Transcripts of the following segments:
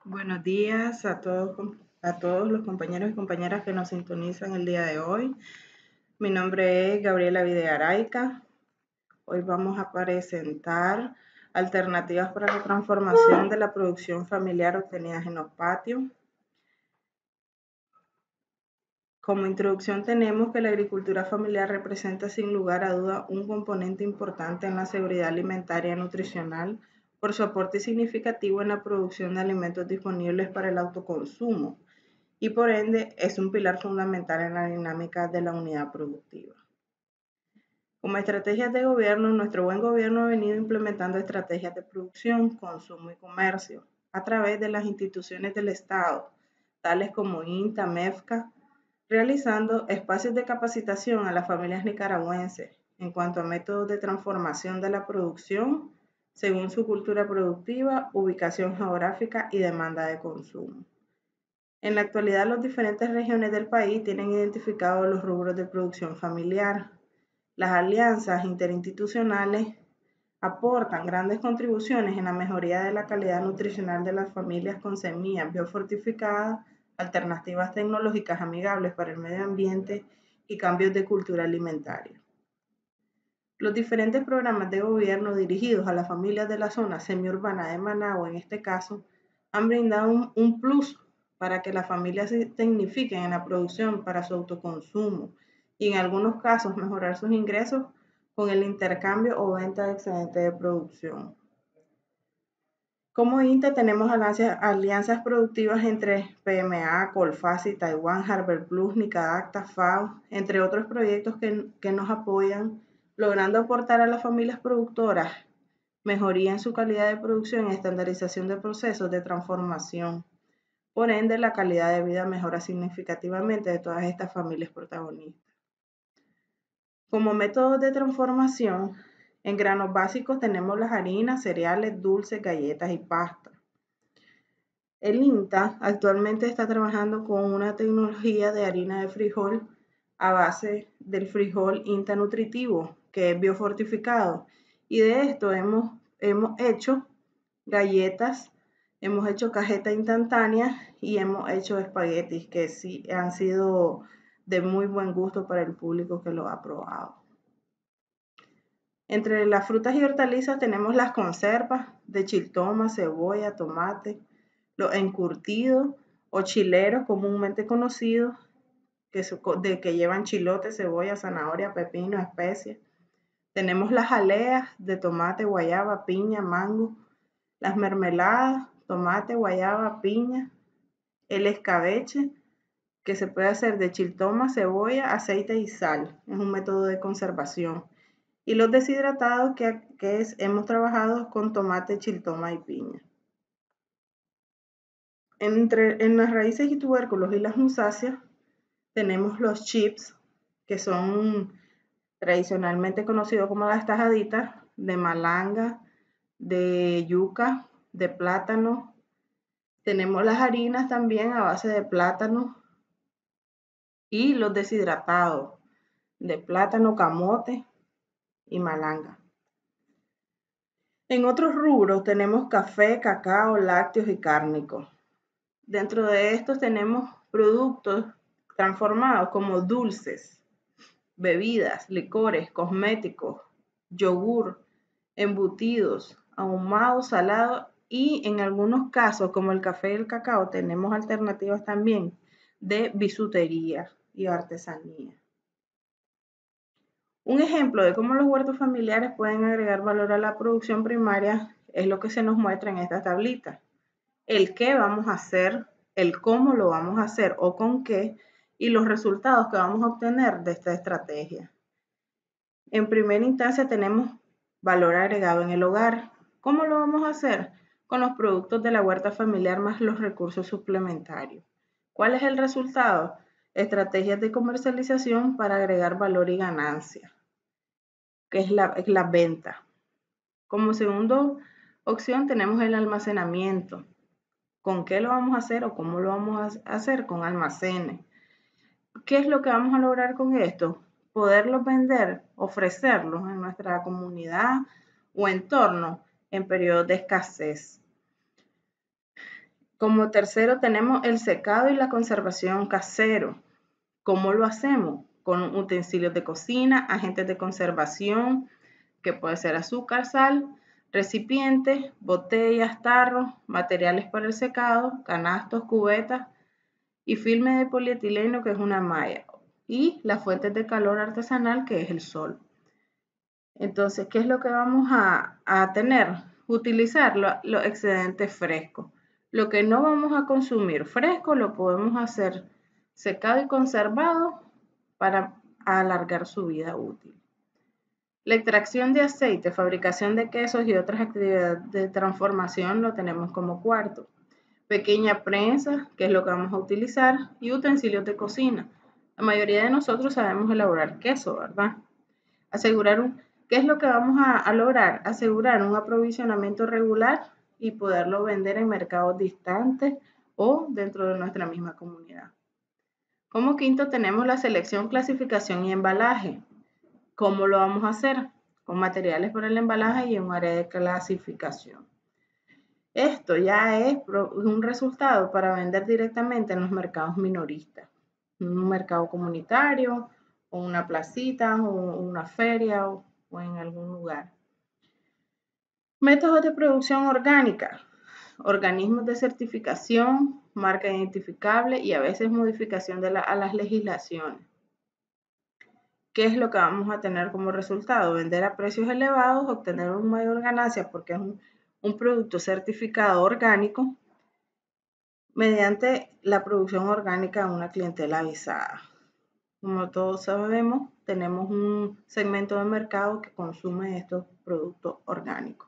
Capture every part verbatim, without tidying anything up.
Buenos días a todos, a todos los compañeros y compañeras que nos sintonizan el día de hoy. Mi nombre es Gabriela Videaraica. Hoy vamos a presentar alternativas para la transformación de la producción familiar obtenidas en los patios. Como introducción tenemos que la agricultura familiar representa sin lugar a duda un componente importante en la seguridad alimentaria y nutricional por su aporte significativo en la producción de alimentos disponibles para el autoconsumo y por ende es un pilar fundamental en la dinámica de la unidad productiva. Como estrategias de gobierno, nuestro buen gobierno ha venido implementando estrategias de producción, consumo y comercio a través de las instituciones del Estado, tales como INTA, MEFCA, realizando espacios de capacitación a las familias nicaragüenses en cuanto a métodos de transformación de la producción según su cultura productiva, ubicación geográfica y demanda de consumo. En la actualidad, las diferentes regiones del país tienen identificados los rubros de producción familiar. Las alianzas interinstitucionales aportan grandes contribuciones en la mejoría de la calidad nutricional de las familias con semillas biofortificadas, alternativas tecnológicas amigables para el medio ambiente y cambios de cultura alimentaria. Los diferentes programas de gobierno dirigidos a las familias de la zona semiurbana de Managua, en este caso, han brindado un, un plus para que las familias se tecnifiquen en la producción para su autoconsumo y en algunos casos mejorar sus ingresos con el intercambio o venta de excedentes de producción. Como INTE tenemos alianzas, alianzas productivas entre P M A, Colfasi, Taiwán, Harvard Plus, Nicadacta, FAO, entre otros proyectos que, que nos apoyan, logrando aportar a las familias productoras mejoría en su calidad de producción y estandarización de procesos de transformación. Por ende, la calidad de vida mejora significativamente de todas estas familias protagonistas. Como métodos de transformación, en granos básicos tenemos las harinas, cereales, dulces, galletas y pasta. El INTA actualmente está trabajando con una tecnología de harina de frijol a base del frijol INTA nutritivo, que es biofortificado. Y de esto hemos, hemos hecho galletas, hemos hecho cajetas instantáneas y hemos hecho espaguetis que sí han sido de muy buen gusto para el público que lo ha probado. Entre las frutas y hortalizas tenemos las conservas de chiltoma, cebolla, tomate, los encurtidos o chileros comúnmente conocidos, que, de, que llevan chilote, cebolla, zanahoria, pepino, especias. Tenemos las jaleas de tomate, guayaba, piña, mango, las mermeladas, tomate, guayaba, piña, el escabeche, que se puede hacer de chiltoma, cebolla, aceite y sal. Es un método de conservación. Y los deshidratados que, que es, hemos trabajado con tomate, chiltoma y piña. Entre, en las raíces y tubérculos y las musáceas tenemos los chips, que son tradicionalmente conocidos como las tajaditas de malanga, de yuca, de plátano. Tenemos las harinas también a base de plátano y los deshidratados de plátano, camote y malanga. En otros rubros tenemos café, cacao, lácteos y cárnicos. Dentro de estos tenemos productos transformados como dulces, bebidas, licores, cosméticos, yogur, embutidos, ahumados, salados y en algunos casos como el café y el cacao tenemos alternativas también de bisutería y artesanía. Un ejemplo de cómo los huertos familiares pueden agregar valor a la producción primaria es lo que se nos muestra en esta tablita. El qué vamos a hacer, el cómo lo vamos a hacer o con qué y los resultados que vamos a obtener de esta estrategia. En primera instancia tenemos valor agregado en el hogar. ¿Cómo lo vamos a hacer? Con los productos de la huerta familiar más los recursos suplementarios. ¿Cuál es el resultado? Estrategias de comercialización para agregar valor y ganancia, que es la, es la venta. Como segunda opción tenemos el almacenamiento. ¿Con qué lo vamos a hacer o cómo lo vamos a hacer? Con almacenes. ¿Qué es lo que vamos a lograr con esto? Poderlos vender, ofrecerlos en nuestra comunidad o entorno en periodos de escasez. Como tercero tenemos el secado y la conservación casero. ¿Cómo lo hacemos? Con utensilios de cocina, agentes de conservación, que puede ser azúcar, sal, recipientes, botellas, tarros, materiales para el secado, canastos, cubetas y filme de polietileno, que es una malla, y las fuentes de calor artesanal, que es el sol. Entonces, ¿qué es lo que vamos a, a tener? Utilizar lo, los excedentes frescos. Lo que no vamos a consumir fresco lo podemos hacer secado y conservado para alargar su vida útil. La extracción de aceite, fabricación de quesos y otras actividades de transformación lo tenemos como cuarto. Pequeña prensa, que es lo que vamos a utilizar, y utensilios de cocina. La mayoría de nosotros sabemos elaborar queso, ¿verdad? Asegurar un, ¿qué es lo que vamos a, a lograr? Asegurar un aprovisionamiento regular y poderlo vender en mercados distantes o dentro de nuestra misma comunidad. Como quinto tenemos la selección, clasificación y embalaje. ¿Cómo lo vamos a hacer? Con materiales para el embalaje y en un área de clasificación. Esto ya es un resultado para vender directamente en los mercados minoristas, un mercado comunitario, o una placita, o una feria, o, o en algún lugar. Métodos de producción orgánica, organismos de certificación, marca identificable y a veces modificación de la, a las legislaciones. ¿Qué es lo que vamos a tener como resultado? Vender a precios elevados, obtener una mayor ganancia porque es un, un producto certificado orgánico mediante la producción orgánica de una clientela avisada. Como todos sabemos, tenemos un segmento de mercado que consume estos productos orgánicos.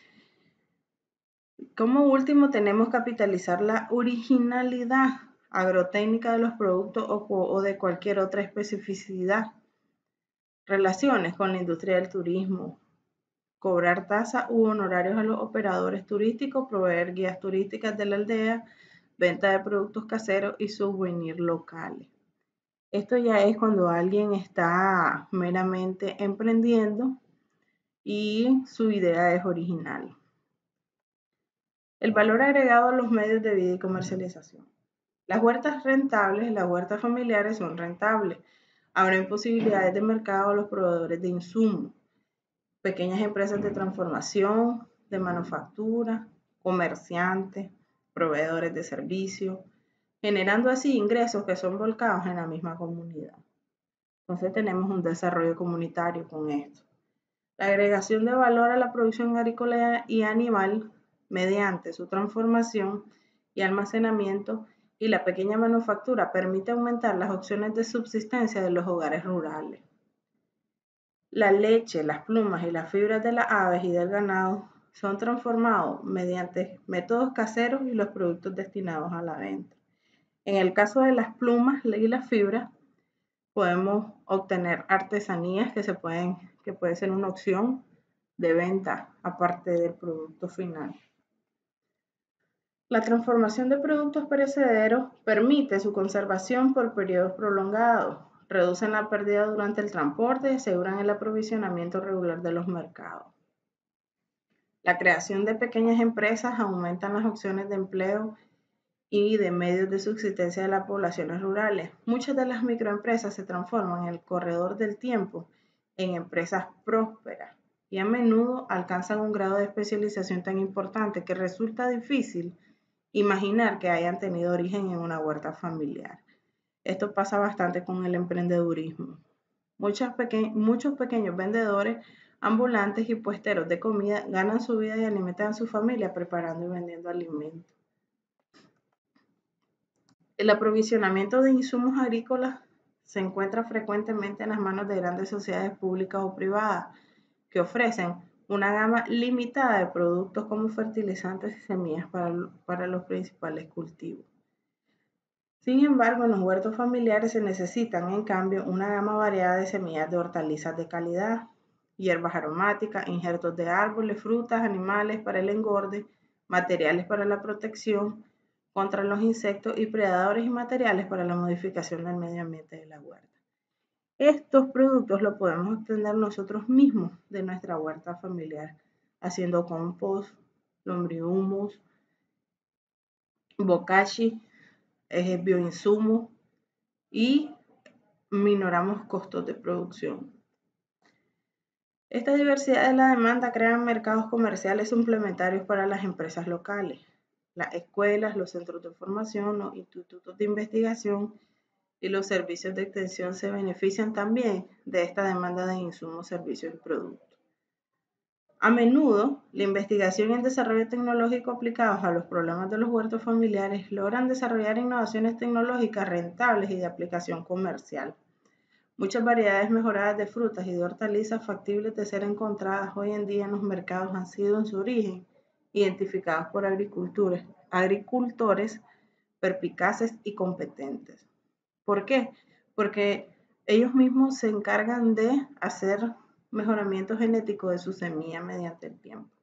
Como último, tenemos capitalizar la originalidad agrotécnica de los productos o, o de cualquier otra especificidad. Relaciones con la industria del turismo, cobrar tasas u honorarios a los operadores turísticos, proveer guías turísticas de la aldea, venta de productos caseros y souvenirs locales. Esto ya es cuando alguien está meramente emprendiendo y su idea es original. El valor agregado a los medios de vida y comercialización. Las huertas rentables, las huertas familiares son rentables. Abren posibilidades de mercado a los proveedores de insumos, pequeñas empresas de transformación, de manufactura, comerciantes, proveedores de servicios, generando así ingresos que son volcados en la misma comunidad. Entonces tenemos un desarrollo comunitario con esto. La agregación de valor a la producción agrícola y animal mediante su transformación y almacenamiento y la pequeña manufactura permite aumentar las opciones de subsistencia de los hogares rurales. La leche, las plumas y las fibras de las aves y del ganado son transformados mediante métodos caseros y los productos destinados a la venta. En el caso de las plumas y las fibras, podemos obtener artesanías que, se pueden, que puede ser una opción de venta aparte del producto final. La transformación de productos perecederos permite su conservación por periodos prolongados, reducen la pérdida durante el transporte y aseguran el aprovisionamiento regular de los mercados. La creación de pequeñas empresas aumenta las opciones de empleo y de medios de subsistencia de las poblaciones rurales. Muchas de las microempresas se transforman en el corredor del tiempo en empresas prósperas y a menudo alcanzan un grado de especialización tan importante que resulta difícil imaginar que hayan tenido origen en una huerta familiar. Esto pasa bastante con el emprendedurismo. Peque- muchos pequeños vendedores ambulantes y puesteros de comida ganan su vida y alimentan a su familia preparando y vendiendo alimentos. El aprovisionamiento de insumos agrícolas se encuentra frecuentemente en las manos de grandes sociedades públicas o privadas que ofrecen una gama limitada de productos como fertilizantes y semillas para, para los principales cultivos. Sin embargo, en los huertos familiares se necesitan, en cambio, una gama variada de semillas de hortalizas de calidad, hierbas aromáticas, injertos de árboles, frutas, animales para el engorde, materiales para la protección contra los insectos y predadores y materiales para la modificación del medio ambiente de la huerta. Estos productos los podemos obtener nosotros mismos de nuestra huerta familiar, haciendo compost, lombrihumus, bokashi, eh, bioinsumo y minoramos costos de producción. Esta diversidad de la demanda crea mercados comerciales suplementarios para las empresas locales. Las escuelas, los centros de formación, los institutos de investigación y los servicios de extensión se benefician también de esta demanda de insumos, servicios y productos. A menudo, la investigación y el desarrollo tecnológico aplicados a los problemas de los huertos familiares logran desarrollar innovaciones tecnológicas rentables y de aplicación comercial. Muchas variedades mejoradas de frutas y de hortalizas factibles de ser encontradas hoy en día en los mercados han sido en su origen identificados por agricultores, agricultores perspicaces y competentes. ¿Por qué? Porque ellos mismos se encargan de hacer mejoramiento genético de su semilla mediante el tiempo.